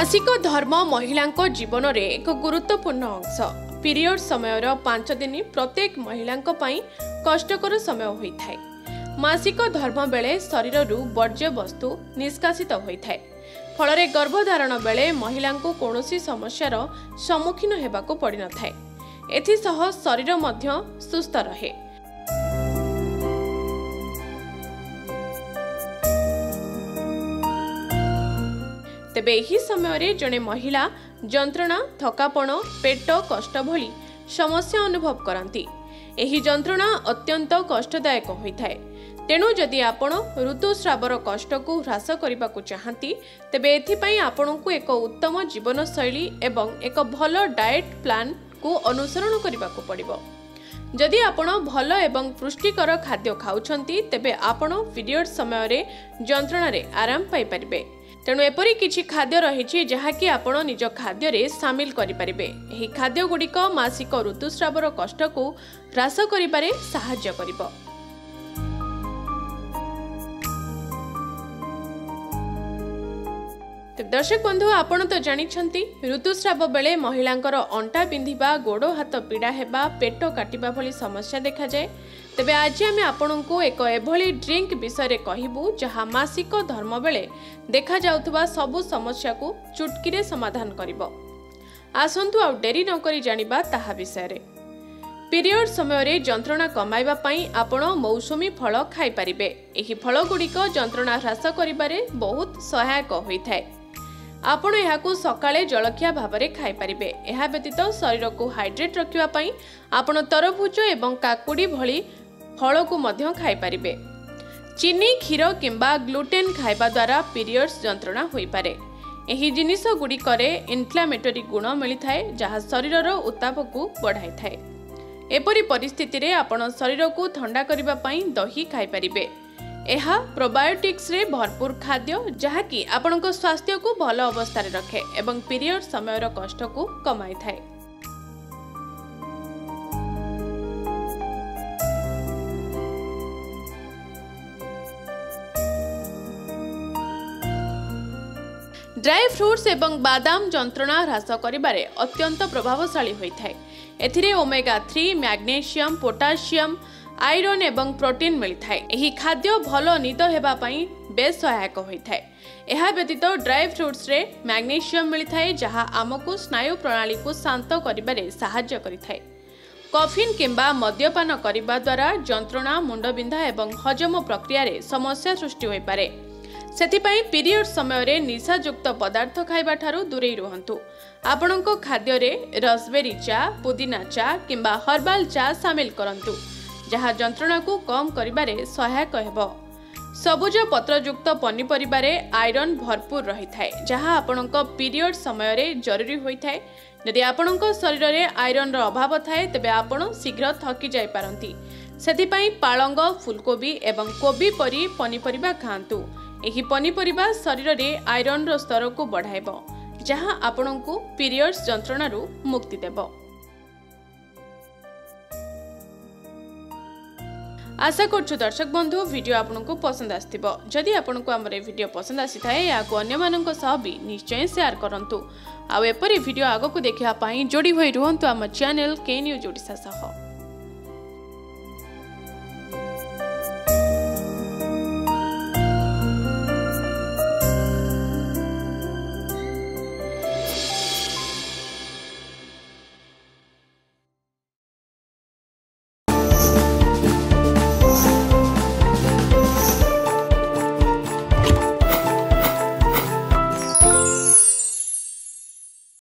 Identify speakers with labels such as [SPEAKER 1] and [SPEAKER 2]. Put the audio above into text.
[SPEAKER 1] मासिक धर्म महिला जीवन में एक गुरुत्वपूर्ण अंश। पीरियड समय 5 दिन प्रत्येक महिला कष्टकर समय होता है। मासिक धर्म बेले शरीर वर्ज्य वस्तु निष्कासित होता है। फल गर्भधारण बेले महिला को कौनसी समस्यार सम्मुखीन होगाक पड़ न था। एथिसह शरीर मध्य सुस्थ रहे। तेबे एही समय जड़े महिला जंत्रणा थकापण पेट कष्ट भली समस्या अनुभव करती। एही जंत्रणा अत्यंत कष्टदायक होता है। तेणु जदि आपण ऋतुस्रावर कष्ट को ह्रास करने को चाहती तेबे एथिपाई आपणको एक उत्तम जीवन शैली एवं एक भल डाएट प्लान को अनुसरण करने को पड़िबो। जदि आपण भल एवं पुष्टिकर खाद्य खाउछंती तेबे आपण पीरियड समय रे जंत्रणा रे आराम पाई परिबे। तेणु एपरी किछि खाद्य रही जहाँकि आपण निज खाद्य रे शामिल करि परिबे। एही खाद्य गुड़िक मासिक ऋतुस्रावर कष्ट को ह्रास करिबारे सहाय्य करिबो। दर्शक बंधु आपण तो जानिछंती ऋतुस्राव बेले महिलांकर अंटा बिंधिबा गोड़ हाथ पीड़ा हेबा पेट काटिबा भली समस्या देखा जाए। तेबे आज आमे आपनको एक एभली ड्रिंक विषय कहबू जहाँ मासिक धर्म बेले देखा जाउथबा सबु समस्या को चुटकी रे समाधान करिबो। आसंतु आ डेरी न करी जानिबा ताहा विषय रे। पीरियड समय रे जंत्रणा कमाइबा पई आपण मौसुमी फल खाई परिबे। एही फल गुड़िक जंत्रणा ह्रास करिबारे बहुत सहायक होइथाय। आपण एहाकू सकाळे जलखिया भाबरे खाई परिबे। एहा व्यतीत शरीर को हाइड्रेट रखिबा पई आपण तरभुज एवं काकुडी भली फल को मध्य खाई परिबे। चीनी क्षीर किंबा ग्लूटेन खाइबा द्वारा पीरियड्स जंत्रणा होई पारे। एही जिनिस गुड़िकरे इन्फ्लामेटरी गुण मिलिथाय जहाँ शरीरर उत्ताप को बढ़ाई थाए। एपरी परिस्थिति रे आपण शरीर को ठंडा करिबा पई दही खाई परिबे। एहा प्रोबायोटिक्स रे भरपूर खाद्य जहाँकि आपणको स्वास्थ्य को भल अवस्था रे रखे एवं पीरियड समयर कष्ट को कमाई थाए। ड्राई फ्रूट्स एवं बादाम जंत्रणा ह्रास करिबारे अत्यंत प्रभावशाली होइथाय। एथिरे ओमेगा 3 मैग्नीशियम पोटासियम आयरन एवं प्रोटीन मिलता है। एही खाद्य भल निद हेबा पई बेस सहायक होइथाय। एहा व्यतीत ड्राई फ्रूट्स रे मैग्नीशियम मिलता है जहाँ आमको स्नायु प्रणाली को शांत करिबारे सहाय्य करिथाय। कॉफिन किंबा मद्यपान करिबा द्वारा जंत्रणा मुंडबिंधा एवं हजम प्रक्रिया रे समस्या सृष्टि होई पारे। सेथिपाई पीरियड समय रे निशायुक्त पदार्थ खाइबा ठारू दूरेई रहंतु। आपणको खाद्य रे रसबेरी चा पुदीना चा किंबा हर्बाल चा शामिल करंतु जहाँ जंत्रणा को कम करिबारे सहायक हेबो। सबुज पत्रयुक्त पनीपरिबारे आयरन भरपूर रही थाए जहाँ आपणको पीरियड समय रे जरूरी होई थाए। यदि आपणको शरीर रे आयरन रो अभाव थाए तेबे आपण शीघ्र थकी जाई पारंती। सेथिपाई पालंग फुलकोबी एवं कोबी परी पनीपरिबा खांतु। एही पनीपरिबा शरीर रे आयरन रो स्तर को बढ़ाइबो जहाँ आपणको पीरियड्स जंत्रणा रू मुक्ति देबो। आशा करछु दर्शक बंधु वीडियो आपनको पसंद आस्थिबो। जदि आपनको हमर वीडियो पसंद आसी थाए याको अन्य माननक सह भी निश्चय शेयर करंतु। आ एपरी वीडियो आगो को देखिया पाई जोड़ी होई रहंतु हम चैनल के न्यूज ओडिसा सह।